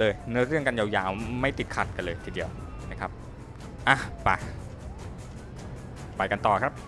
เลยเนื้อเรื่องกันยาวๆไม่ติดขัดกันเลยทีเดียวนะครับอ่ะไปกันต่อครับ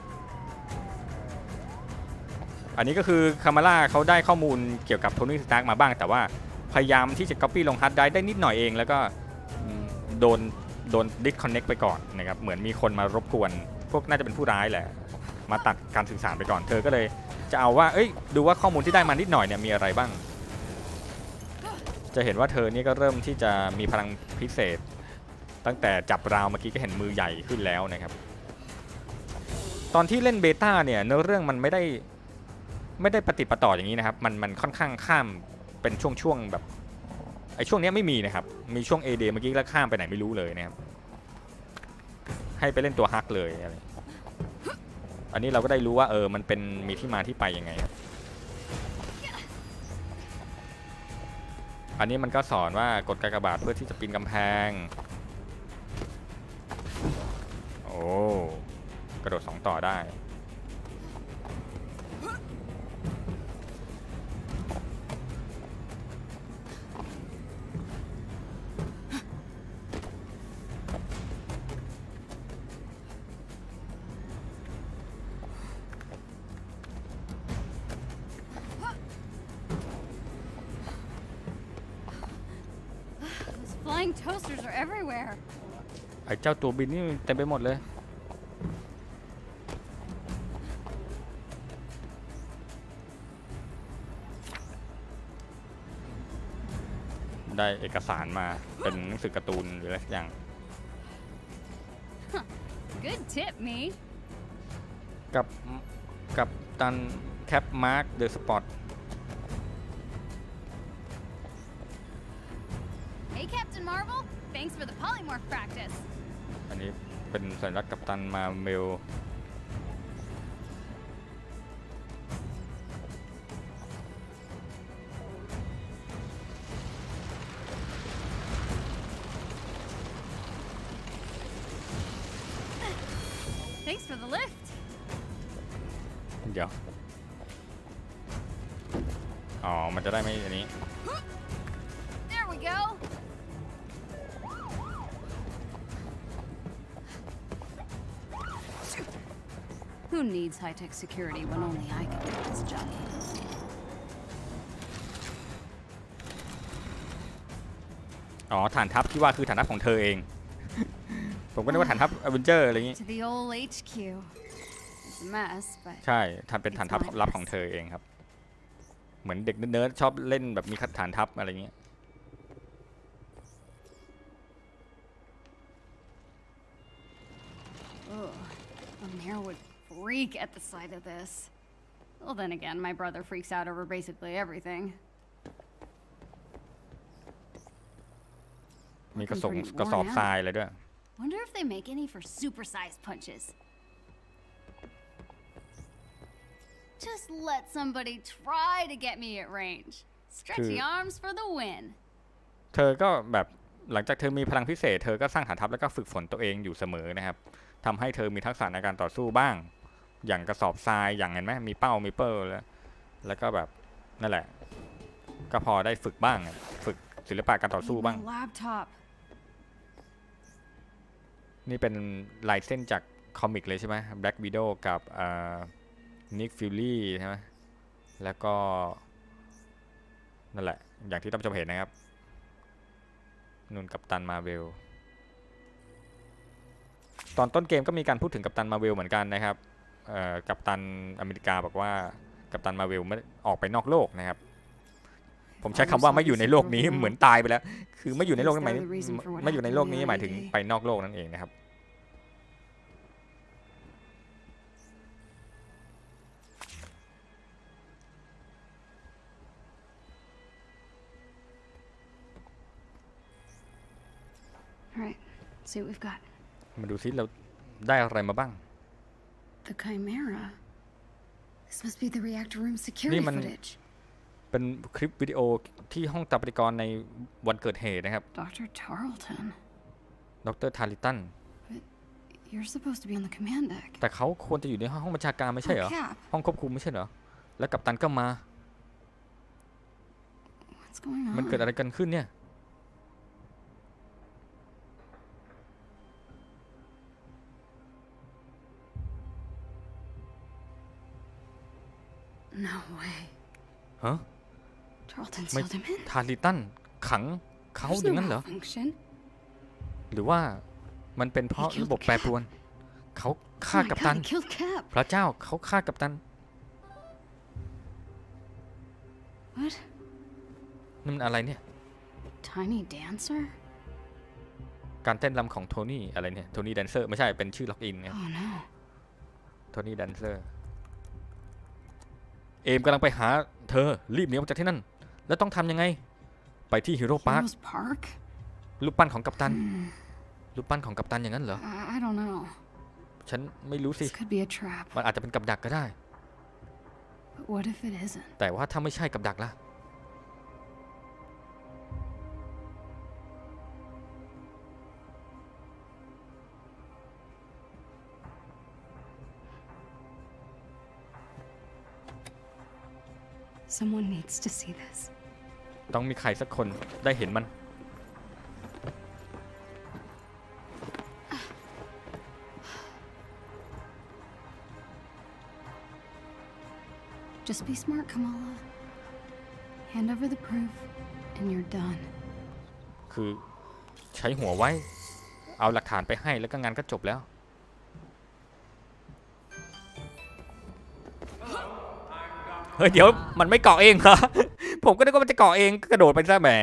อันนี้ก็คือคามาร่าเขาได้ข้อมูลเกี่ยวกับโทนี่สตาร์กมาบ้างแต่ว่าพยายามที่จะ copy ลงฮาร์ดไดรฟ์ได้นิดหน่อยเองแล้วก็โดน disconnect ไปก่อนนะครับเหมือนมีคนมารบกวนพวกน่าจะเป็นผู้ร้ายแหละมาตัดการสื่อสารไปก่อนเธอก็เลยจะเอาว่าดูว่าข้อมูลที่ได้มานิดหน่อยเนี่ยมีอะไรบ้างจะเห็นว่าเธอนี่ก็เริ่มที่จะมีพลังพิเศษตั้งแต่จับราวเมื่อกี้ก็เห็นมือใหญ่ขึ้นแล้วนะครับตอนที่เล่นเบต้าเนี่ยเนื้อเรื่องมันไม่ได้ปฏิปต่ออย่างนี้นะครับมันค่อนข้างข้ามเป็นช่วงแบบไอ้ช่วงนี้ไม่มีนะครับมีช่วง AD เมื่อกี้แล้วข้ามไปไหนไม่รู้เลยนะครับให้ไปเล่นตัวฮักเลยอะไรอันนี้เราก็ได้รู้ว่ามันเป็นมีที่มาที่ไปยังไงครับอันนี้มันก็สอนว่ากดกากบาทเพื่อที่จะปีนกำแพงโอ้กระโดด2ต่อได้ Flying toasters are everywhere. ไอ้เจ้าตัวบินนี่เต็มไปหมดเลยได้เอกสารมาเป็นหนังสือการ์ตูนหรืออะไรสักอย่าง Good tip, me. กับตันแคปมาร์คเดอะสปอต Hey, Captain Marvel. Thanks for the polymorph practice. อันนี้เป็นสัญลักษณ์กัปตันมาเมล Thanks for the lift. เดี๋ยวอ๋อมันจะได้ไม่อันนี้ There we go. Who needs high-tech security when only I can do this job? อ๋อฐานทัพที่ว่าคือฐานทัพของเธอเอง ผมก็นึกว่าฐานทัพอเวนเจอร์อะไรอย่างงี้ To the old HQ. It's a mess, but ใช่เป็นฐานทัพลับของเธอเองครับเหมือนเด็กเนิร์ดชอบเล่นแบบมีฐานทัพอะไรอย่างเงี้ย Amir would freak at the sight of this. Well, then again, my brother freaks out over basically everything. มีกระสอบทรายเลยด้วย Wonder if they make any for supersized punches. Just let somebody try to get me at range. Stretchy arms for the win. เธอก็แบบหลังจากเธอมีพลังพิเศษเธอก็สร้างฐานทัพแล้วก็ฝึกฝนตัวเองอยู่เสมอนะครับทำให้เธอมีทักษะในการต่อสู้บ้างอย่างกระสอบทรายอย่างเห็นไหมมีเป้ามีเปิลแล้วก็แบบนั่นแหละก็พอได้ฝึกบ้างฝึกศิลปะการต่อสู้บ้างนี่เป็นลายเส้นจากคอมิกเลยใช่ไหม Black Widow กับNick Fury ใช่ไหมแล้วก็นั่นแหละอย่างที่ท่านผู้ชมเห็นนะครับนุ่นกัปตันมาเวลตอนต้นเกมก็มีการพูดถึงกัปตันมาเวลเหมือนกันนะครับกัปตันอเมริกาบอกว่ากัปตันมาเวลไม่ออกไปนอกโลกนะครับผมใช้คำว่าไม่อยู่ในโลกนี้เหมือนตายไปแล้วคือไม่อยู่ในโลกนี้หมายไม่อยู่ในโลกนี้หมายถึงไปนอกโลกนั่นเองนะครับมาดูซิเราได้อะไรมาบ้าง The Chimera. This must be the reactor room security footage. เป็นคลิปวิดีโอที่ห้องตับปฏิกรณ์ในวันเกิดเหตุนะครับ Dr. Tarleton. ดร. ทาริตัน You're supposed to be on the command deck. แต่เขาควรจะอยู่ในห้องบัญชาการไม่ใช่เหรอห้องควบคุมไม่ใช่เหรอแล้วกัปตันก็มา What's going on? มันเกิดอะไรกันขึ้นเนี่ย No way. ฮะ Tarleton ไม่ sealed him in. ทาริตันขังเขาอ There's ย่าง no นั้นเหรอ malfunction. หรือว่ามันเป็นเพราะระบบแปรปรวนเขาฆ่า Oh my กัป god, ตัน he killed Cap. พระเจ้าเขาฆ่ากัปตัน What? นั่นมันอะไรเนี่ย Tiny dancer? การเต้นรำของโทนี่อะไรเนี่ยโทนี่แดนเซอร์ไม่ใช่เป็นชื่อล็อกอินเนี่ย Oh no. โทนี่แดนเซอร์เอมกำลังไปหาเธอรีบหนีออกจากที่นั่นแล้วต้องทำยังไงไปที่ฮีโร่พาร์ค Heroes Park? รูปปั้นของกัปตันรูปปั้นของกัปตันอย่างนั้นเหรอ I don't know. ฉันไม่รู้สิ This could be a trap. มันอาจจะเป็นกับดักก็ได้ But what if it isn't? แต่ว่าถ้าไม่ใช่กับดักล่ะ Someone needs to see this. ต้องมีใครสักคนได้เห็นมัน Just be smart, Kamala. Hand over the proof, and you're done. คือใช้หัวไว้เอาหลักฐานไปให้แล้วก็งานก็จบแล้วเฮ้ยเดี๋ยวมันไม่เกาะเองเหรอ ผมก็นึกว่ามันจะเกาะเองก็กระโดดไปซะแหม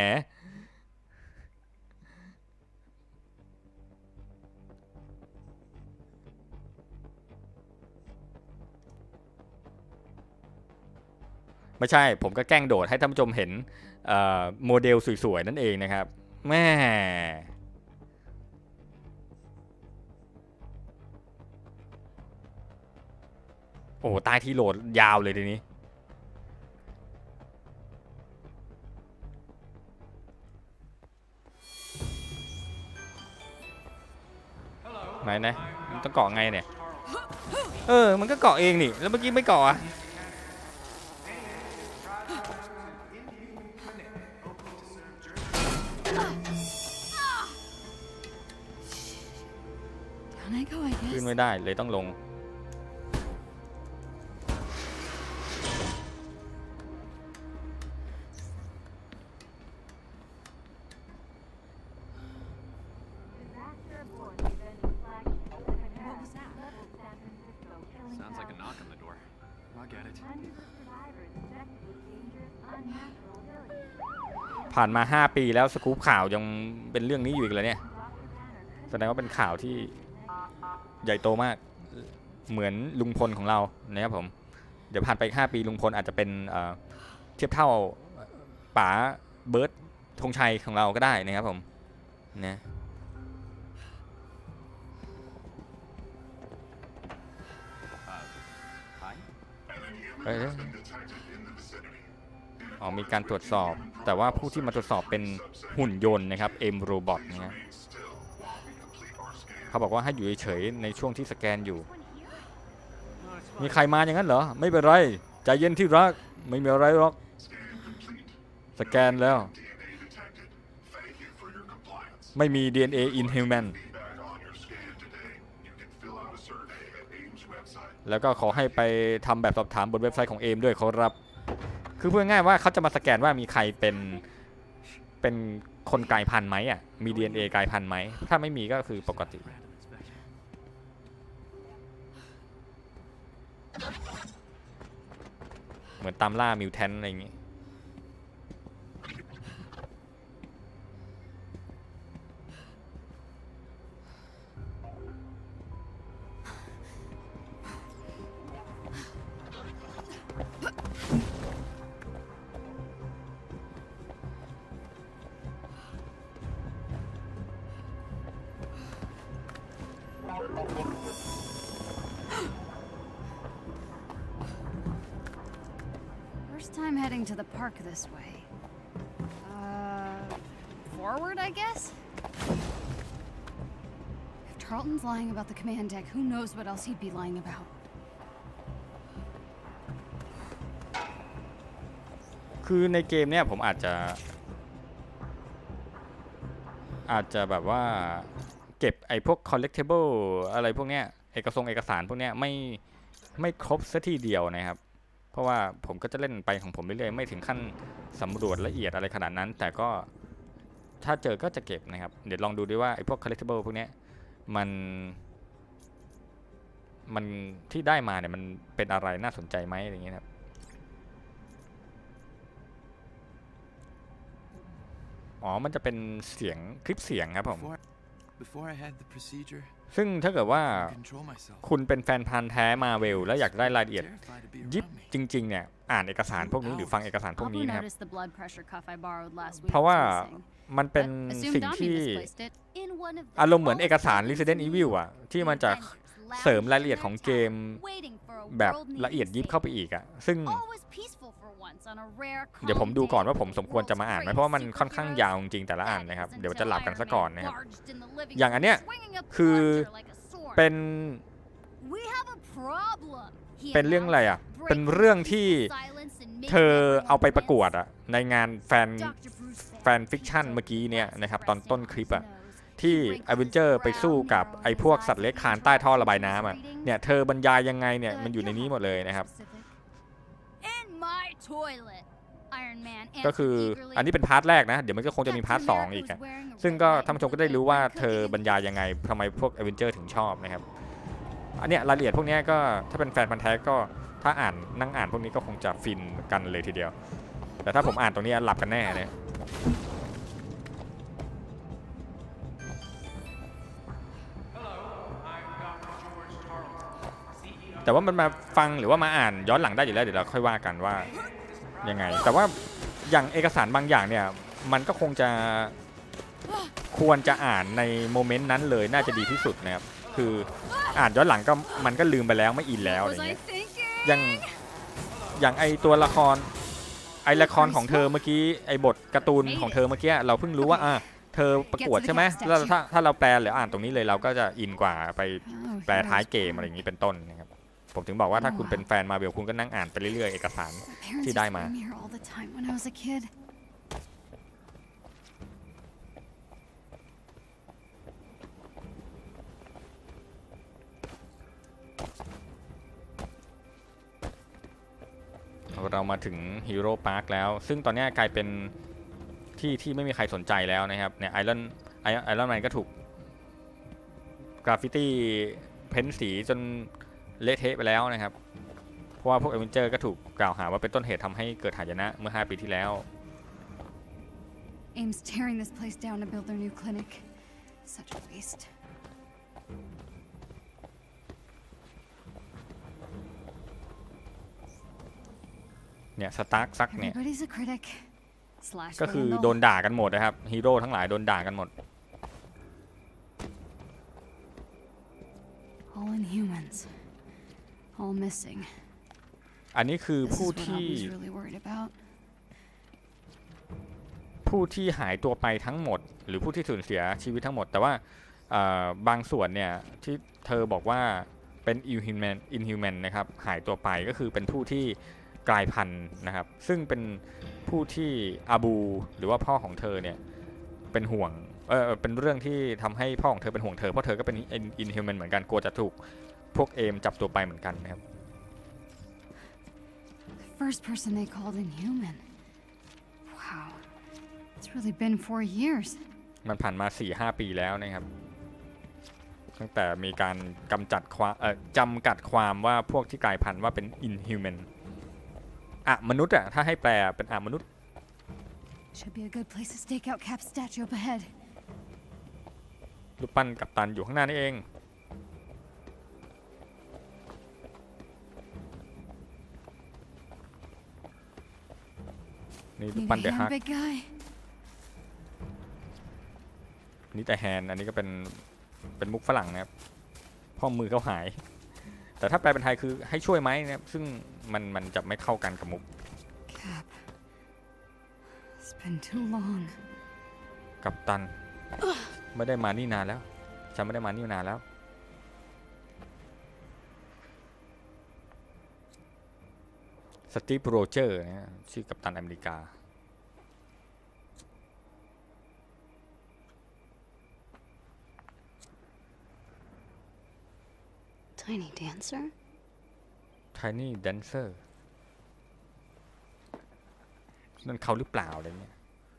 ไม่ใช่ผมก็แกล้งโดดให้ท่านผู้ชมเห็นโมเดลสวยๆนั่นเองนะครับแม่โอ้ใต้ที่โหลดยาวเลยทีนี้ไหนมันต้องเกาะไงเนี่ยมันก็เกาะเองนี่แล้วเมื่อกี้ไม่เกาะอ่ะขึ้นไม่ได้เลยต้องลงผ่านมา5 ปีแล้วสกู๊ปข่าวยังเป็นเรื่องนี้อยู่อีกเลยเนี่ยแสดงว่าเป็นข่าวที่ใหญ่โตมากเหมือนลุงพลของเรานะครับผมเดี๋ยวผ่านไป5 ปีลุงพลอาจจะเป็นเทียบเท่าป๋าเบิร์ตธงชัยของเราก็ได้นะครับผมนะมีการตรวจสอบแต่ว่าผู้ที่มาตรวจสอบเป็นหุ่นยนต์นะครับเอ็มโรบอทนะเขาบอกว่าให้อยู่เฉยๆในช่วงที่สแกนอยู่มีใครมาอย่างนั้นเหรอไม่เป็นไรใจเย็นที่รักไม่มีอะไรหรอกสแกนแล้วไม่มี DNA in human แล้วก็ขอให้ไปทำแบบสอบถามบนเว็บไซต์ของเอมด้วยขอรับคือพูดง่ายๆว่าเขาจะมาสแกนว่ามีใครเป็นคนกลายพันธุ์ไหมอ่ะมี DNA กลายพันธุ์ไหมถ้าไม่มีก็คือปกติเหมือนตามล่ามิวแทนอะไรอย่างงี้ First time heading to the park this way. Forward, I guess? If Tarleton's lying about the command deck, who knows what else he'd be lying about? คือในเกมเนี่ยผมอาจจะแบบว่าเก็บไอ้พวก collectible อะไรพวกเนี้ยเอกสารพวกเนี้ยไม่ครบซะทีเดียวนะครับเพราะว่าผมก็จะเล่นไปของผมเรื่อยๆไม่ถึงขั้นสำรวจละเอียดอะไรขนาดนั้นแต่ก็ถ้าเจอก็จะเก็บนะครับเดี๋ยวลองดูด้วยว่าไอ้พวก collectible พวกเนี้ยมันที่ได้มาเนี่ยมันเป็นอะไรน่าสนใจไหมอะไรอย่างเงี้ยครับอ๋อมันจะเป็นเสียงคลิปเสียงครับผมซึ่งถ้าเกิดว่าคุณเป็นแฟนพันธ์แท้มาเวลแล้วอยากได้รายละเอียดยิบจริงๆเนี่ยอ่านเอกสารพวกนี้หรือฟังเอกสารพวกนี้นะครับเพราะว่ามันเป็นสิ่งที่อารมณ์เหมือนเอกสาร Resident Evil อ่ะที่มันจะเสริมรายละเอียดของเกมแบบละเอียดยิบเข้าไปอีกอ่ะซึ่งเดี๋ยวผมดูก่อนว่าผมสมควรจะมาอ่านไหมเพราะว่ามันค่อนข้างยาวจริงๆแต่ละอันนะครับเดี๋ยวจะหลับกันซะก่อนนะครับอย่างอันเนี้ยคือเป็นเรื่องอะไรอ่ะเป็นเรื่องที่เธอเอาไปประกวดอ่ะในงานแฟนฟิกชันเมื่อกี้เนี่ยนะครับตอนต้นคลิปอ่ะที่อเวนเจอร์ไปสู้กับไอ้พวกสัตว์เลื้อยคลานใต้ท่อระบายน้ำอ่ะเนี่ยเธอบรรยายยังไงเนี่ยมันอยู่ในนี้หมดเลยนะครับก็คืออันนี้เป็นพาร์ทแรกนะเดี๋ยวมันก็คงจะมีพาร์ท2อีกซึ่งก็ท่านผู้ชมก็ได้รู้ว่าเธอบรรยายยังไงทำไมพวกอเวนเจอร์ถึงชอบนะครับอันเนี้ยรายละเอียดพวกนี้ก็ถ้าเป็นแฟนพันธุ์แท้ก็ถ้านั่งอ่านพวกนี้ก็คงจะฟินกันเลยทีเดียวแต่ถ้าผมอ่านตรงนี้หลับกันแน่เนี่ยแต่ว่ามันมาฟังหรือว่ามาอ่านย้อนหลังได้อยู่แล้วเดี๋ยวเราค่อยว่ากันว่ายังไงแต่ว่าอย่างเอกสารบางอย่างเนี่ยมันก็คงจะควรจะอ่านในโมเมนต์นั้นเลยน่าจะดีที่สุดนะครับคืออ่านย้อนหลังก็มันก็ลืมไปแล้วไม่อินแล้วอะไรเงี้ยอย่างไอตัวละครของเธอเมื่อกี้ไอบทการ์ตูนของเธอเมื่อกี้เราเพิ่งรู้ว่าเธอประกวดใช่ไหมแล้วถ้าเราแปลหรืออ่านตรงนี้เลยเราก็จะอินกว่าไปแปลท้ายเกมอะไรอย่างนี้เป็นต้นนะครับผมถึงบอกว่าถ้าคุณเป็นแฟนมาเวลคุณก็นั่งอ่านไปเรื่อยๆเอกสารที่ได้มาเรามาถึงฮีโร่พาร์คแล้วซึ่งตอนนี้กลายเป็นที่ไม่มีใครสนใจแล้วนะครับเนี่ยไอรอนแมนก็ถูกกราฟฟิตี้เพ้นสีจนเละเทะไปแล้วนะครับเพราะว่าพวกเอเวนเจอร์ก็ถูกกล่าวหาว่าเป็นต้นเหตุทำให้เกิดหายนะเมื่อ5 ปีที่แล้ว Aim's tearing this place down to build their new clinic. Such a waste. เนี่ยสตาร์คซักเนี่ย Everybody's a critic. ก็คือโดนด่ากันหมดนะครับฮีโร่ทั้งหลายโดนด่ากันหมด All Inhumans. All missing. อันนี้คือผู้ที่หายตัวไปทั้งหมดหรือผู้ที่สูญเสียชีวิตทั้งหมดแต่ว่าบางส่วนเนี่ยที่เธอบอกว่าเป็น Inhuman นะครับหายตัวไปก็คือเป็นผู้ที่กลายพันธุ์นะครับซึ่งเป็นผู้ที่อาบูหรือว่าพ่อของเธอเนี่ยเป็นห่วงเป็นเรื่องที่ทำให้พ่อของเธอเป็นห่วงเธอเพราะเธอก็เป็น Inhuman เหมือนกันกลัวจะถูกพวกเอมจับตัวไปเหมือนกันนะครับ First person they called Inhuman. Wow, it's really been 4 years. มันผ่านมา 4-5 ปีแล้วนะครับตั้งแต่มีการจำกัดความว่าพวกที่กลายพันธุ์ว่าเป็น Inhuman มนุษย์ถ้าให้แปลเป็นมนุษย์ Should be a good place to stake out Cap's statue up ahead. รูปปั้นกัปตันอยู่ข้างหน้านี่เองนี่รูปปั้นเดอะฮักนี่แต่แฮนอันนี้ก็เป็นมุกฝรั่งนะครับพ่อมือเขาหายแต่ถ้าแปลเป็นไทยคือให้ช่วยไหมนะครับซึ่งมันจะไม่เข้ากันกับมุก It's been too long. กัปตันไม่ได้มานี่นานแล้วฉันไม่ได้มานี่นานแล้วสตีฟโรเจอร์นะชื่อกัปตันอเมริกา Tiny dancer? Tiny dancer นั่นเขาหรือเปล่าอะไรเงี้ย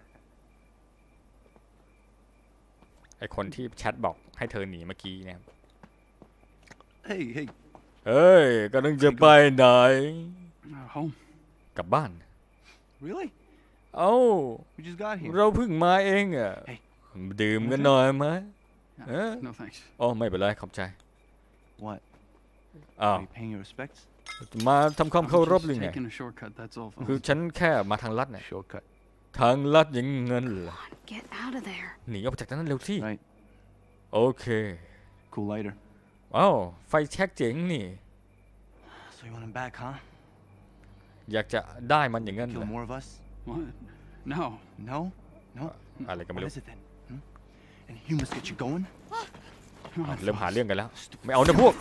ไอคนที่แชทบอกให้เธอหนีเมื่อกี้นะครับ Hey, hey. เอ้ยกำลังจะไปไหน Home. กลับบ้าน Really? เอ้า We just got here. เราเพิ่งมาเองอ่ะเฮ้ยดื่มกันหน่อยไหม Huh? No thanks. อ๋อไม่เป็นไรขอบใจ What? อ้าว Are you paying your respects? มาทำความเคารพ I'm หรือ just ไง taking a shortcut, that's all. คือ folks. ฉันแค่มาทางลัดเนี่ย Shortcut. ทางลัดอย่างเงินเหรอ Get out of there. หนีออกจากนั้นเร็วสิ Right. โอเค Cool lighter. อ้าวไฟแช็กเจ๋งนี่ So you want him back, huh? อยากจะได้มันอย่างนั้นเหร Kill อ more of us? What? No. No? No? อะไรก็ไม่ What รู้ is it then? Hmm? And you must get you going? อ้าวเริ่มหาเรื่องกันแล้ว ไม่เอานะพวก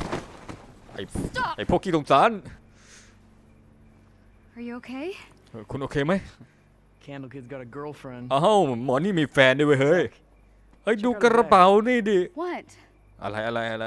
ไอ้พวกขี้สงสาร Are you okay? คุณโอเคไหม Candle Kid's got a girlfriend. อ้าวหมอนี่มีแฟนด้วยเว้ยเฮ้ย เฮ้ยดูกระเป๋านี่ดิ What? อะไร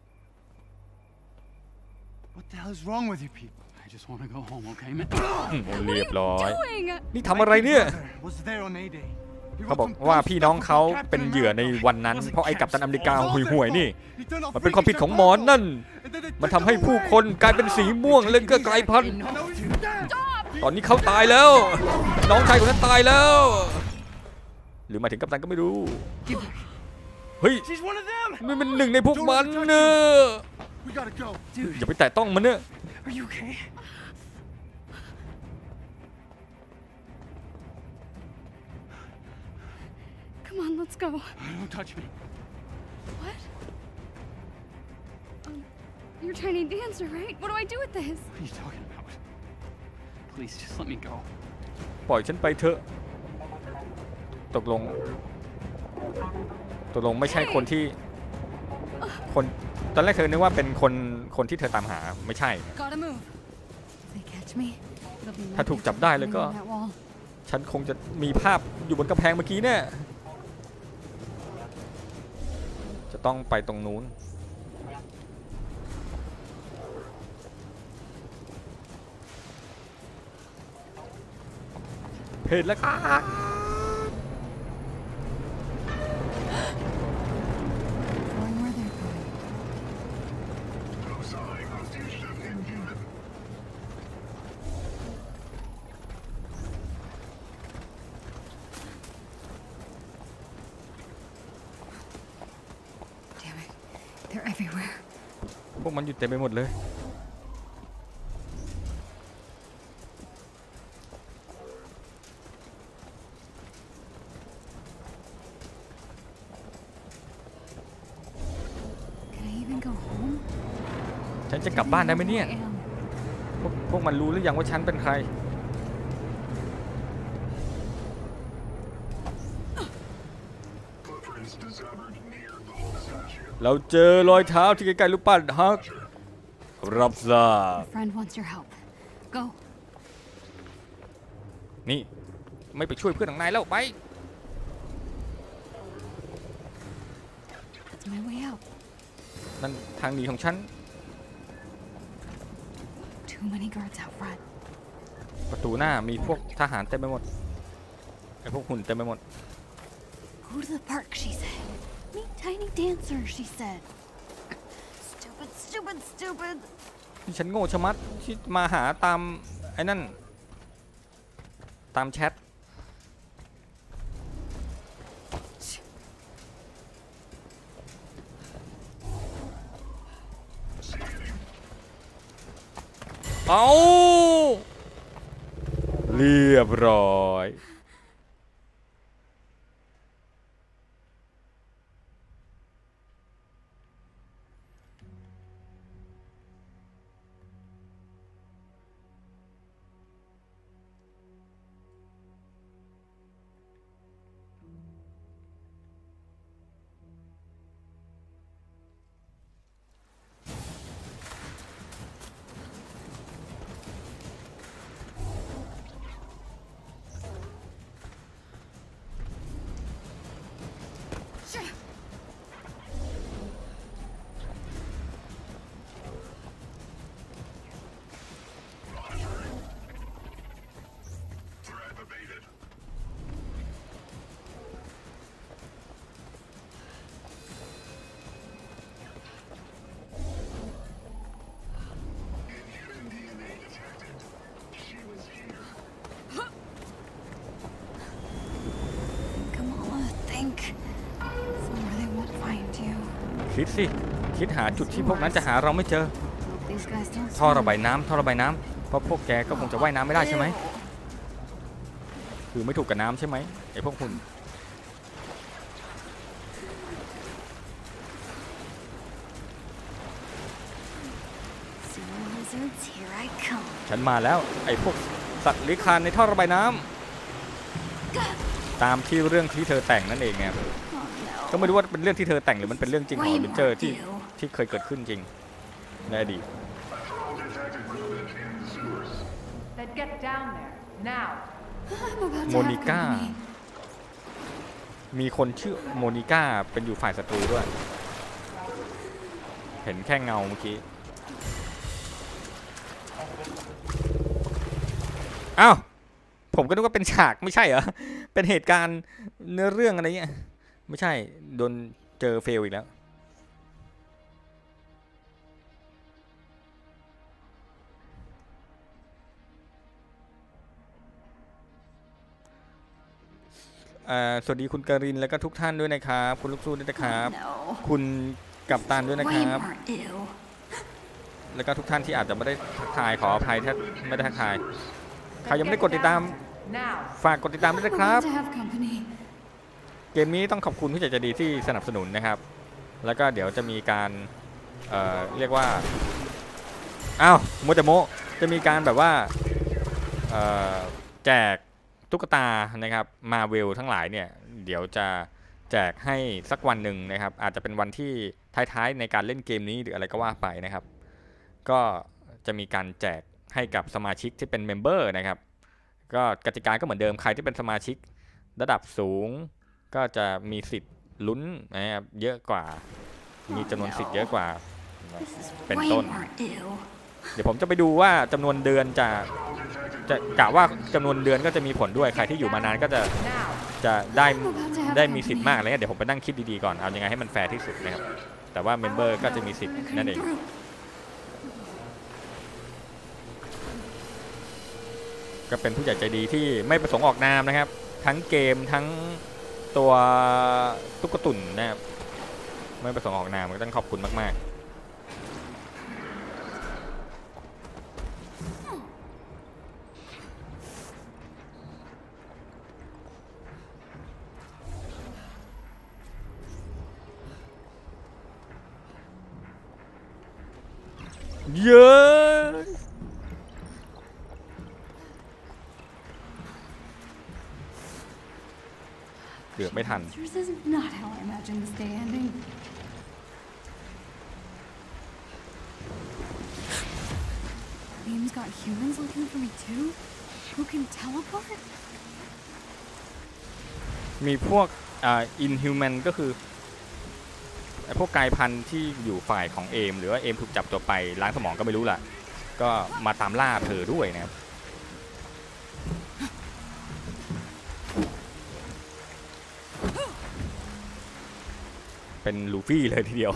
What the hell is wrong with you people? I just want to go home, okay, man? เรียบร้อย Doing? นี่ทำอะไรเนี่ย Brother was there on A-Day. He เขา wrote บอก some ว่า dumb พี่ stuff น้องเขา about เป็น Captain เหยื่อใน America. วันนั้น เพราะไอ้กัปตันอเมริกาห่วยๆนี่ He turned a มันเป็นความผิดของหมอ freakish นั่น and then they มัน took ทำให้ him ผู้ away. คนกลายเป็นสีม่วงแล้วก็กลายพันธุ์ And now he's dead. ตอนนี้เขาตายแล้ว น้องชายของฉันตายแล้ว หรือหมายถึงกัปตันก็ไม่รู้ เฮ้ย She's one of them. นี่มันหนึ่งในพวกมันเนอะ We gotta go. อย่าไปแตะต้องมันเนอะ Are you okay? Come on, let's go. Don't touch me. What? You're tiny dancer, right? What do I do with this? What are you talking about? Please, just let me go. ปล่อยฉันไปเถอะ ตกลงไม่ใช่คนที่ ตอนแรกเธอนึกว่าเป็นคนที่เธอตามหา ไม่ใช่ Gotta move. If they catch me, it'll be ถ้า like ถูก this จับได้แล้วก็ on that wall. ฉันคงจะมีภาพอยู่บนกำแพงเมื่อกี้เนี่ย จะต้องไปตรงนู้น เพจแล้วครับ Going where they're going. Damn it. They're everywhere. พวกมันอยู่เต็มไปหมดเลย Can I even go home? ฉันจะกลับบ้านได้ไหมเนี่ย I am. พวกมันรู้หรือยังว่าฉันเป็นใคร เราเจอรอยเท้าที่ใกล้ๆรูปปั้นฮัก รับทราบ A friend wants your help. Go. นี่ ไม่ไปช่วยเพื่อนของนายแล้ว ไป That's my way out. นั่นทางหนีของฉัน Too many guards out front. ประตูหน้ามีพวกทหารเต็มไปหมด ไอ้พวกหุ่นเต็มไปหมด Go to the park, she said. Meet tiny dancer, she said. Stupid, stupid, stupid. ที่ฉันโง่ชะมัดที่มาหาตามไอ้นั่น ตามแชท เอาเรียบร้อยคิดสิคิดหาจุดที่พวกนั้นจะหาเราไม่เจอ Hope these guys don't ท่อ swim. ระบายน้ำท่อระบายน้ำเพราะพวกแกก็คงจะว่ายน้ำไม่ได้ใช่ไหม Ew. คือไม่ถูกกับน้ำใช่ไหมไอ้พวกหุ่น Sea lizards, here I come. ฉันมาแล้วไอ้พวกสัตว์เลื้อยคลานในท่อระบายน้ำตามที่เรื่องที่เธอแต่งนั่นเองไง Oh ก็ no. ไม่รู้ว่าเป็นเรื่องที่เธอแต่งหรือมันเป็นเรื่องจริงของ Way อเวนเจอ more ร์ที่ ew. ที่เคยเกิดขึ้นจริงในอดีต Then get down there, now. I'm about โม to นิ have ก้า company. มีคนชื่อโมนิก้าเป็นอยู่ฝ่ายศัตรูด้วย เห็นแค่เงาเมื่อกี้อ้าวผมก็นึกว่าเป็นฉากไม่ใช่เหรอ เป็นเหตุการณ์เนื้อเรื่องอะไรเงี้ยไม่ใช่โดนเจอเฟลอีกแล้วสวัสดีคุณการินแล้วก็ทุกท่านด้วยนะครับคุณลูกสู้ด้วยนะครับ No. คุณกัปตันด้วยนะค Way รับ more ew. แล้วก็ทุกท่านที่อาจจะไม่ได้ทักทายขออภัยถ้าไม่ได้ทักทาย ใคร Then ยังไม่ได้ get กดติดตาม down there, now. ฝากกดติดตามด้วย I'm นะครับ about to have company. เกมนี้ต้องขอบคุณผู้ใจดีที่สนับสนุนนะครับ แล้วก็เดี๋ยวจะมีการเรียกว่าอ้าวโมเตโมจะมีการแบบว่าแจกตุ๊กตานะครับมาเวลทั้งหลายเนี่ยเดี๋ยวจะแจกให้สักวันหนึ่งนะครับอาจจะเป็นวันที่ท้ายๆในการเล่นเกมนี้หรืออะไรก็ว่าไปนะครับก็จะมีการแจกให้กับสมาชิกที่เป็นเมมเบอร์นะครับก็กติกาก็เหมือนเดิมใครที่เป็นสมาชิกระดับสูงก็จะมีสิทธิ์ลุ้นนะครับเยอะกว่ามีจำนวนสิทธิ์เยอะกว่า This is เป็น way ต้น more ew. เดี๋ยวผมจะไปดูว่าจำนวนเดือนจะกะว่าจำนวนเดือนก็จะมีผลด้วยใครที่อยู่มานานก็จะ Now. ได้ I'm about to have ได้มีสิท company. ธิ์มากอะไรเงี้ยเดี๋ยวผมไปนั่งคิดดีๆก่อนเอายังไงให้มันแฟร์ที่สุดนะครับแต่ว่าเมมเบอร์ก็จะมีสิทธิ์นั่นเอง Through. ก็เป็นผู้ใหญ่ใจดีที่ไม่ประสงค์ออกนามนะครับทั้งเกมทั้งตัวตุ๊กตุ่นนะครับไม่ประสงค์ออกนามก็ต้องขอบคุณมากๆเยอะเกือบไม่ทัน This is not how I imagined this day ending. Beam's got humans looking for me too? Who can teleport? มีพวกinhuman ก็คือไอ้พวกกายพันธุ์ที่อยู่ฝ่ายของเอมหรือว่าเอมถูกจับตัวไปล้างสมองก็ไม่รู้ล่ะก็มาตามล่าเธอด้วยนะครับเป็นลูฟี่เลยทีเดียว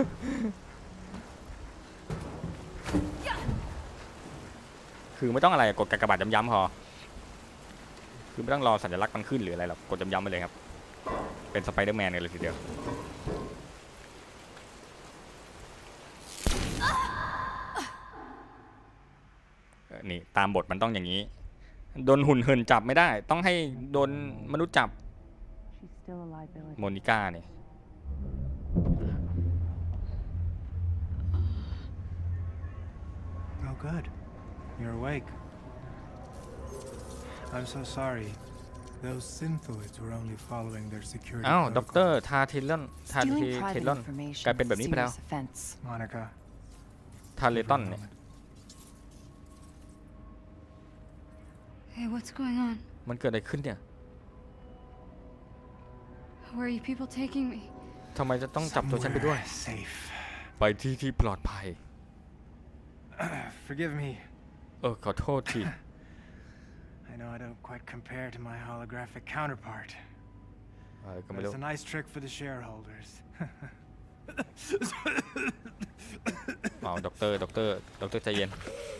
คือไม่ต้องอะไรกดกากบาทย้ำๆพอคือไม่ต้องรอสัญลักษณ์มันขึ้นหรืออะไรหรอกกดย้ำๆไปเลยครับเป็นสไปเดอร์แมนเลยทีเดียวนี่ตามบทมันต้องอย่างนี้โดนหุ่นเหินจับไม่ได้ต้องให้โดนมนุษย์จับ She's still a liability. โมนิก้าเนี่ย Oh, good. You're awake. I'm so sorry. Those synthoids were only following their security อ้าวด็อกเตอ protocol. ร์ทาเทลอนทา Stealing เท private ลอน information กลายเป็นแบบ is นี้ a ไปแล้ว serious offense. Monica, ทาเลตันเนี่ย Hey, what's going on? มันเกิดอะไรขึ้นเนี่ย Where are you people taking me? ทำไมจะต้องจับตัวฉันไปด้วย somewhere safe. ไปที่ที่ปลอดภัย Forgive me. ขอโทษที I know I don't quite compare to my holographic counterpart. ก็ But ไม่รู้ it's a nice trick for the shareholders. อ๋อด็อกเตอร์ใจเย็น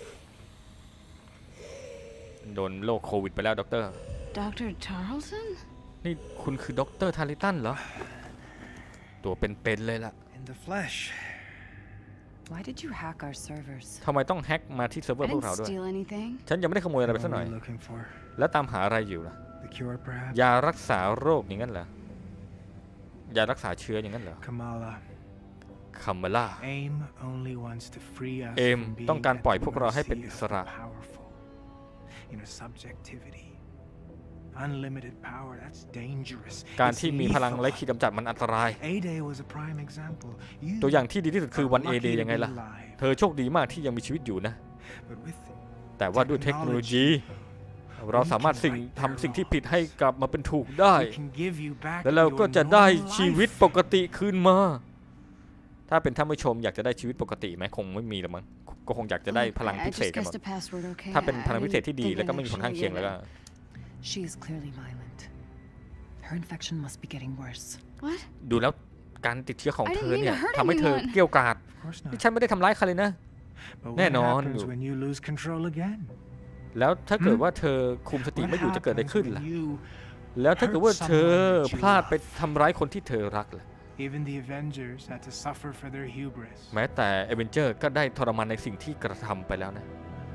โดนโรคโควิดไปแล้วด็อกเตอร์ Dr. Tarleton? นี่คุณคือด็อกเตอร์ทาเลตันเหรอตัวเป็นๆเลยล่ะ In the flesh. Why did you hack our servers? ทำไมต้องแฮ็กมาที่เซิร์ฟเวอ I ร์พวก didn't เราด้วย steal anything. ฉันยังไม่ได้ขโมยอะไรไป What สักหน่อย were you looking for? แล้วตามหาอะไรอยู่ล่ะ The cure, perhaps? ยารักษาโรคอย่างนั้นเหรอยารักษาเชื้ออย่างนั้นเหรอ Kamala. คัมเบล่า AIM only wants to free us AIM from being ต้องการ at ปล่อย the พวกเราให้เป็น mercy อิ of สระ the powerful. You know, subjectivity. Unlimited power, that's dangerous. การ It's ที่มีพลัง lethal. ไร้ขีดจำกัดมันอันตราย A-Day was a prime example. You ตัวอย่างที่ดีที่สุดคือวัน are lucky A-Day to ยังไง be ล่ะ alive. เธอโชคดีมากที่ยังมีชีวิตอยู่นะ But with แต่ว่าด้วยเทคโนโลยี เราสามารถทำสิ่งที่ผิดให้กลับมาเป็นถูกได้ we can give you back แล้วเราก็ your จะได้ normal ชีวิต life. ปกติคืนมา ถ้าเป็นท่านผู้ชมอยากจะได้ชีวิตปกติไหมคงไม่มีหรอกมั้งก็คงอยากจะได้พลัง Okay, พิ I เศษ just กันหมด guessed a password, okay? ถ้าเป็นพ I ลังพิเศษ didn't ที่ดี think แล้วก็ I'd ไม่มีผลข้าง actually เคียง get แล้วก็ it. She is clearly violent. Her infection must be getting worse. What? ดูแล้วการติดเชื้อของเธอเนี่ย I didn't mean to hurt ทำให้เธอ anyone. เกรี้ยวกราด Of course ที่ not. ฉันไม่ได้ทำร้ายใครเลยนะ But what แน่นอน happens when you lose control again? แล้วถ้าเกิดว่าเธอคุมสติ What ไม่อยู่จะเกิดอะไร happens ขึ้น when ล่ะ you แล้วถ้าเกิดว่าเธอ hurt someone that you พลาด love? ไปทำร้ายคนที่เธอรักล่ะ Even the Avengers had to suffer for their hubris. แม้แต่เอเวนเจอร์ก็ได้ทรมานในสิ่งที่กระทำไปแล้วนะ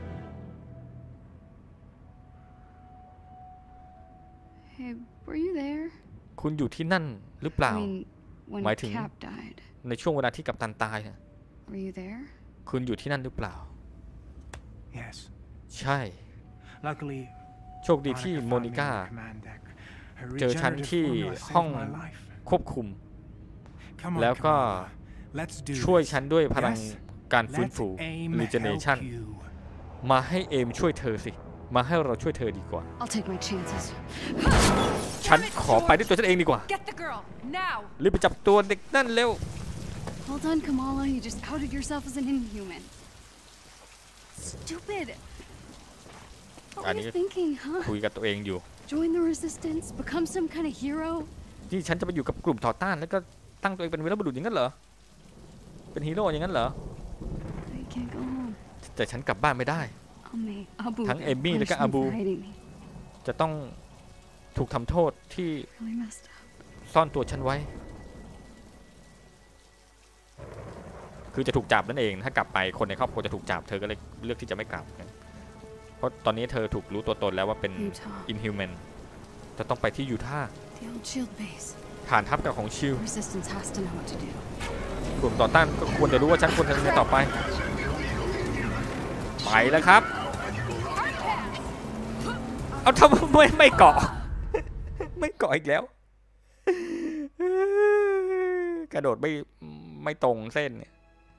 Hey, were you there? คุณอยู่ที่นั่นหรือเปล่า I mean, when Mày thỉnh- Cap died. ในช่วงเวลาที่กัปตันตายนะ Were you there? คุณอยู่ที่นั่นหรือเปล่า Yes. ใช่ Luckily, โชคดีที่ Monica โม found นิ me ก้า on the command deck. Her เจอฉัน regenerative ที่ formula ห้อง saved my life. ควบคุม Come on, แล้วก็ Kamala. Let's do ช่วย this. ฉันด้วยพลัง Yes? การฟื้น Let ฟู AIM regeneration help you. มาให้เอมช่วยเธอสิ มาให้เราช่วยเธอดีกว่า I'll take my chances. ฉันขอไปด้วยตัวฉันเองดีกว่า Get the girl, now! รีบไปจับตัวเด็กนั่นเร็ว Well done, Kamala. You just outed yourself as an inhuman. Stupid. What were Ani- you thinking, huh? คุยกับตัวเองอยู่ Join the resistance? Become some kind of hero? นี่ฉันจะไปอยู่กับกลุ่มต่อต้านแล้วก็ตั้งตัวเองเป็นวีรบุรุษอย่างนั้นเหรอ เป็นฮีโร่อย่างนั้นเหรอ I can't go home. แต่ฉันกลับบ้านไม่ได้ Ame, Abu, Thằng they Amy với punished cả me for Abu. hiding me. จะต้องถูกทำโทษที่ Really messed up. ซ่อนตัวฉันไว้ คือจะถูกจับนั่นเอง ถ้ากลับไปคนในครอบครัวจะถูกจับ เธอก็เลยเลือกที่จะไม่กลับ เพราะตอนนี้เธอถูกรู้ตัวตนแล้วว่าเป็น Utah. inhuman จะต้องไปที่ยูทาห์ The old shield base. ฐานทัพกับของชิล Resistance has to know what to do. กลุ่มต่อต้านก็ควรจะรู้ว่าฉันควรทำยังไงต่อไป ไปแล้วครับ เอาทำไมไม่เกาะ ไม่เกาะอีกแล้ว กระโดดไม่ตรงเส้นเนี่ย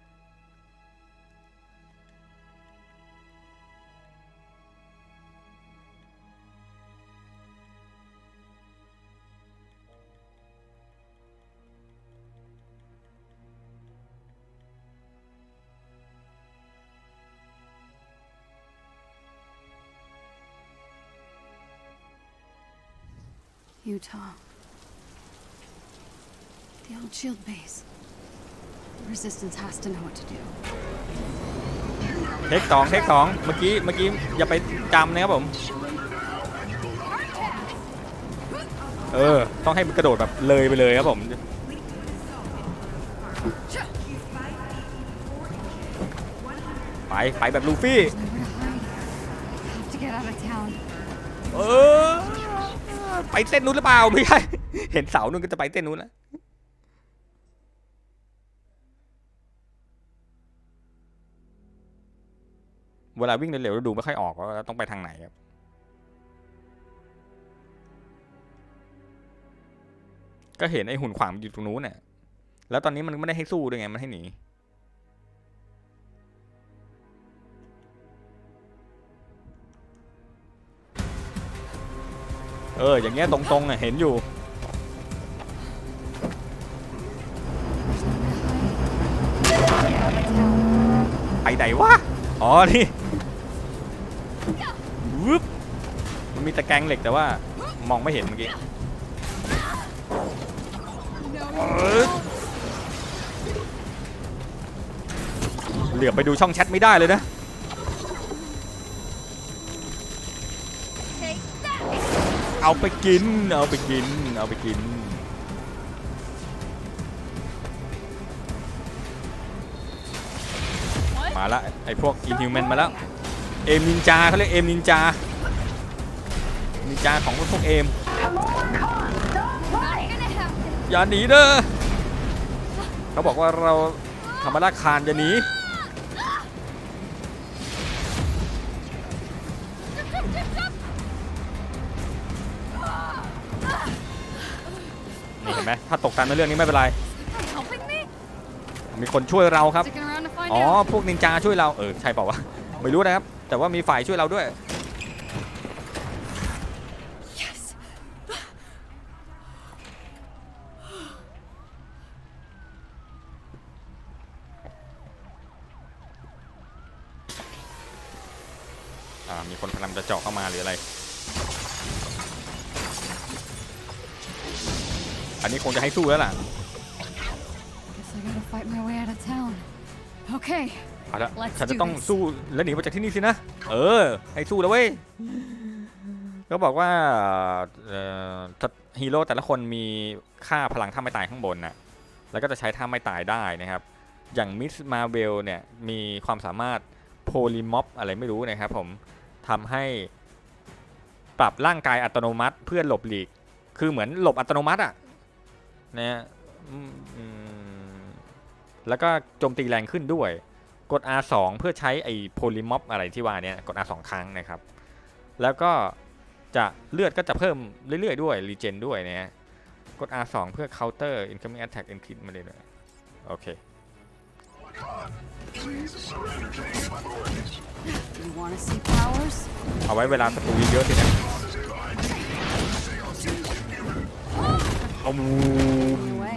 Utah. The old shield base. The resistance has to know what to do. เทค2เมื่อกี้อย่าไปจำนะครับผม ต้องให้มันกระโดดแบบเลยไปเลยครับผม ไปแบบลูฟี่ There's nowhere to hide. I have to get out of town. ไปเส้นนู้นหรือเปล่าไม่ใช่ เห็นเสานู้นก็จะไปเส้นนู้นแล้วเวลาวิ่งเร็วๆเราดูไม่ค่อยออกว่าต้องไปทางไหนครับก็เห็นไอ้หุ่นขวางอยู่ตรงนู้นน่ะแล้วตอนนี้มันไม่ได้ให้สู้ด้วยไงมันให้หนีอย่างเงี้ยตรงๆอ่ะเห็นอยู่ ไปไหนวะ อ๋อ นี่วึบมันมีตะแกรงเหล็กแต่ว่ามองไม่เห็นเมื่อกี้เหลือบไปดูช่องแชทไม่ได้เลยนะ เอาไปกิน เอาไปกินมาละไอพวกอินฮิวแมนมาแล้วเอมนินจาเขาเรียกเอมนินจาของพวกเอมอย่าหนีเด้อเขาบอกว่าเราธรรมราคานจะหนีนี่เห็นไหมถ้าตกตามในเรื่องนี้ไม่เป็นไรมีคนช่วยเราครับ Sticking around to find อ๋อ out. พวกนินจาช่วยเราใช่เปล่าวะไม่รู้นะครับแต่ว่ามีฝ่ายช่วยเราด้วย Yes. มีคนพยายามจะเจาะเข้ามาหรืออะไรอันนี้คงจะให้สู้แล้วล่ะ Guess I gotta fight my way out of town. Okay. เอาละ Let's ฉันจะ do ต้อง this. สู้และหนีไปจากที่นี่สินะให้สู้แล้วเว้ยเขาบอกว่าฮีโร่แต่ละคนมีค่าพลังท่าไม่ตายข้างบนน่ะแล้วก็จะใช้ท่าไม่ตายได้นะครับอย่างมิสมาเวลเนี่ยมีความสามารถโพลิม็อบอะไรไม่รู้นะครับผมทำให้ปรับร่างกายอัตโนมัติเพื่อหลบหลีกคือเหมือนหลบอัตโนมัติอ่ะนะแล้วก็โจมตีแรงขึ้นด้วยกด R2 เพื่อใช้ไอ้โพลิม็อบอะไรที่ว่าเนี่ยกด R2 ครั้งนะครับแล้วก็จะเลือดก็จะเพิ่มเรื่อยๆด้วยรีเจนด้วยนะฮะกด R2 เพื่อ counter incoming attack increase มาเลยโอเค You wanna see powers? เอาไว้เวลาศัตรูเยอะๆสินะเอา Away.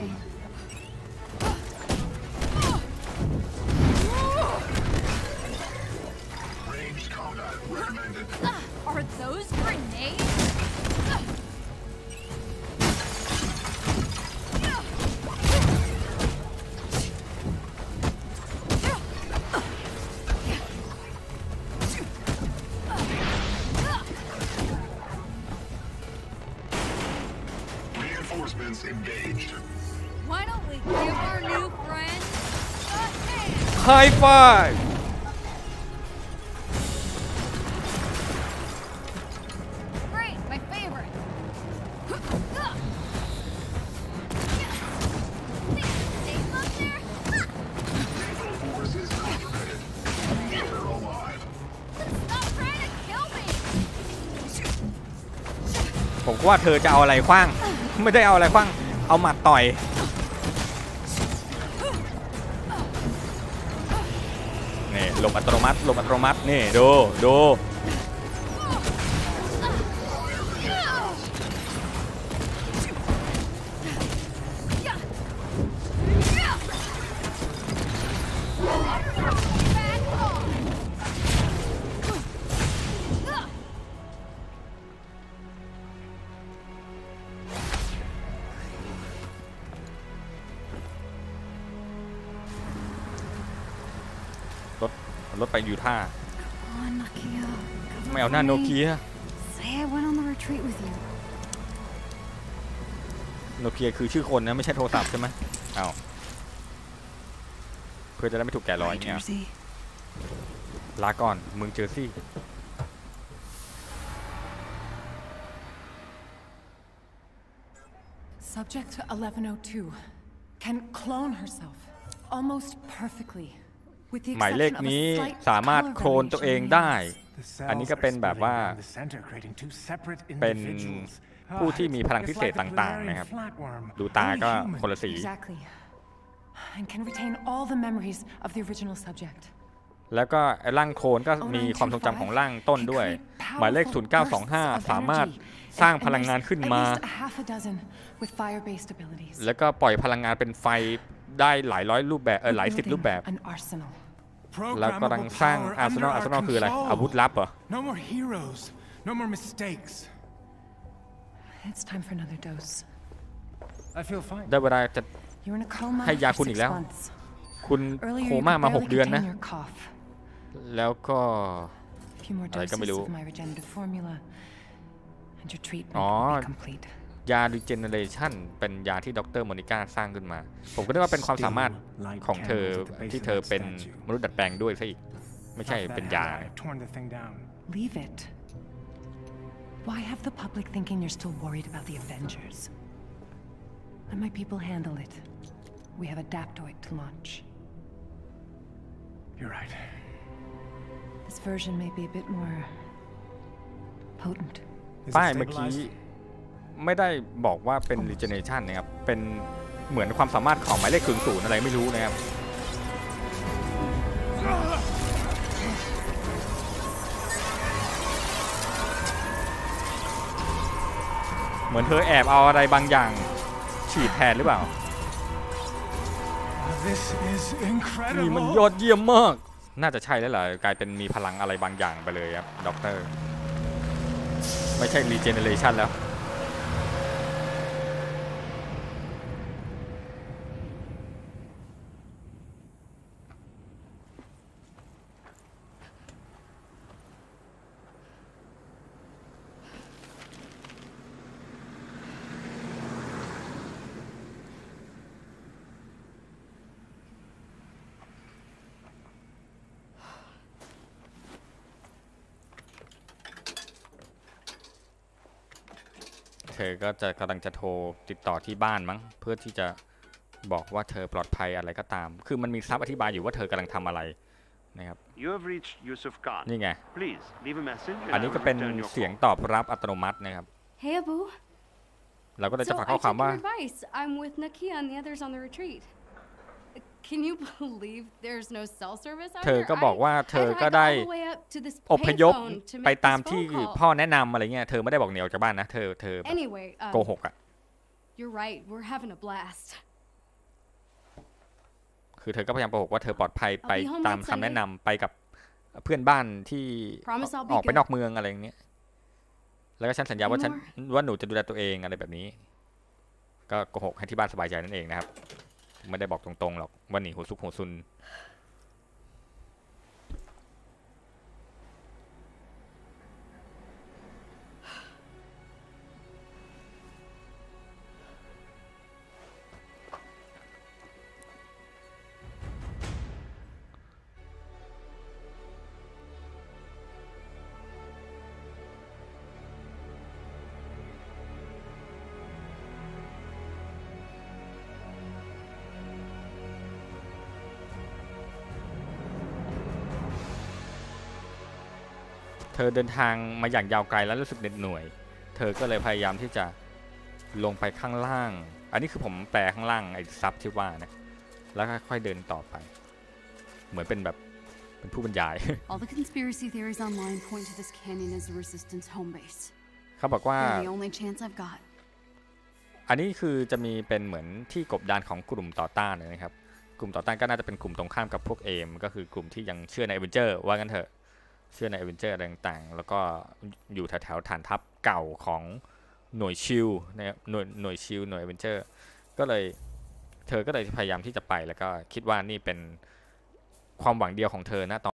Are those grenades? Reinforcements engaged. Why don't we give our new friend a hand? High five Great, my favorite. Safe up there? Forces compromised. You're alive. Stop trying to kill me. ผมว่าเธอจะเอาอะไรขว้าง ไม่ได้เอาอะไรขว้างเอาหมัดต่อยนี่หลบอัตโนมัตินี่ดูรถไปยูท่า Come on, Nokia. ไม่เอาหน้าโนเกีย Say I went on the retreat with you. โนเกียคือชื่อคนนะไม่ใช่โทรศัพท์ใช่ไหมเอาเพื่อจะได้ไม่ถูกแกะรอยเนี่ย Jersey. ลาก่อนเมืองเจอร์ซี่ Subject 1102 can clone herself almost perfectly. With the หมายเลข exception of นี้ a slight สามารถ color โคลนตัวเอง variation ได้ The อันนี้ cells ก็เป็น are แบบ splitting ว่า around the center, creating two separate เป็น individuals. ผู้ที่มีพลัง It's พิเศษ like the ต่างๆ Valerian นะครับ flatworm, ดูตา only ก็ human. คนละสี Exactly. And can retain all the memories of the original subject. แล้วก็ร่างโคลนก็มีความทรงจำของร่างต้นด้วย หมายเลข 0925 สามารถสร้างพลังงานขึ้นมา At least a half a dozen with fire-based abilities. แล้วก็ปล่อยพลังงานเป็นไฟได้หลายร้อยรูปแบบหลายสิบรูปแบบ An arsenal. แล้วก็กำลังสร้างอาร์เซนอลคืออะไรอาวุธลับเหรอ No more heroes. No more mistakes. It's time for another dose. I feel fine. ได้เวลาจะ You're in a coma Hay ya for kun 6 อีกแล้ว months. คุณ Earlier โค you ม่า could มา barely 6 เดือนนะ contain your cough. แล้วก็ A few more Ay, doses Camilo. of my regenerative formula, and your treatment Oh. will be complete. ยา regeneration เป็นยาที่ดรโมนิก้าสร้างขึ้นมา ผมก็นึกว่าเป็นความสามารถของเธอที่เธอเป็นมนุษย์ดัดแปลงด้วยซะอีกไม่ใช่เป็นยา torn the thing down. Leave it. Why have the public thinking you're still worried about the Avengers? Let my people handle it. We have Adaptoid to launch. You're right. This version may be a bit more potent. Is ป้าย it เมื่อกี้ stabilized? ไม่ได้บอกว่าเป็น regeneration นะครับเป็นเหมือนความสามารถของหมายเลข00อะไรไม่รู้นะครับเหมือนเธอแอบเอาอะไรบางอย่างฉีดแทนหรือเปล่า This is นี่มัน incredible. ยอดเยี่ยมมากน่าจะใช่แล้วล่ะกลายเป็นมีพลังอะไรบางอย่างไปเลยครับด็อกเตอร์ไม่ใช่ regeneration แล้วเธอก็จะกำลังจะโทรติดต่อที่บ้านมั้งเพื่อที่จะบอกว่าเธอปลอดภัยอะไรก็ตามคือมันมีซับอธิบายอยู่ว่าเธอกำลังทำอะไรนะครับ You have reached Yusuf Khan. นี่ไง Please leave a message. อัน And นี้ I ก็ will เป็น return your เสียง call. ตอบรับอัตโนมัตินะครับ Hey, Abu. เราก็เลยจะ So ฝาก I ข้อ took ความว่า your advice. I'm with Nakia and the others on the retreat. Can you believe there's no cell service out เธอ here? ก็บอกว่า I เธอ had to ก็ hike ได้ all the way up to this อพยพ payphone to ไป make ตาม this ที่ phone พ่อ call. แนะนำอะไรเงี้ยเธอไม่ได้บอกหนีออกจากบ้านนะเธอแบบ Anyway, โกหกอ่ะ you're right. We're having a blast. คือเธอก็พยายามโกหกว่าเธอปลอดภัยไป I'll be home ตาม next คำแนะ Sunday. นำไปกับเพื่อนบ้านที่ Promise I'll be ออกไป good. นอกเมืองอะไรอย่างเงี้ยแล้วก็ฉันสัญญาว่าว่าหนูจะดูแลตัวเองอะไรแบบนี้ ก็โกหกให้ที่บ้านสบายใจนั่นเองนะครับไม่ได้บอกตรงๆหรอกว่าหนีหัวซุกหัวซุน เธอเดินทางมาอย่างยาวไกลแล้วรู้สึกเหน็ดหน่วยเธอก็เลยพยายามที่จะลงไปข้างล่างอันนี้คือผมแปลข้างล่างไอ้ซับที่ว่านะแล้วค่อยๆเดินต่อไปเหมือนเป็นแบบเป็นผู้บรรยาย All the conspiracy theories online point to this canyon as the Resistance home base. เขาบอกว่า They're the only chance I've got. อันนี้คือจะมีเป็นเหมือนที่กบดานของกลุ่มต่อต้านนะครับกลุ่มต่อต้านก็น่าจะเป็นกลุ่มตรงข้ามกับพวกเอมก็คือกลุ่มที่ยังเชื่อใน Avenger ว่ากันเถอะเชื่อใน Avenger อะไรต่างๆแล้วก็อยู่แถวๆฐานทัพเก่าของหน่วยชิลนะครับหน่วยชิลหน่วย Avenger ก็เลยเธอก็เลยพยายามที่จะไปแล้วก็คิดว่านี่เป็นความหวังเดียวของเธอนะ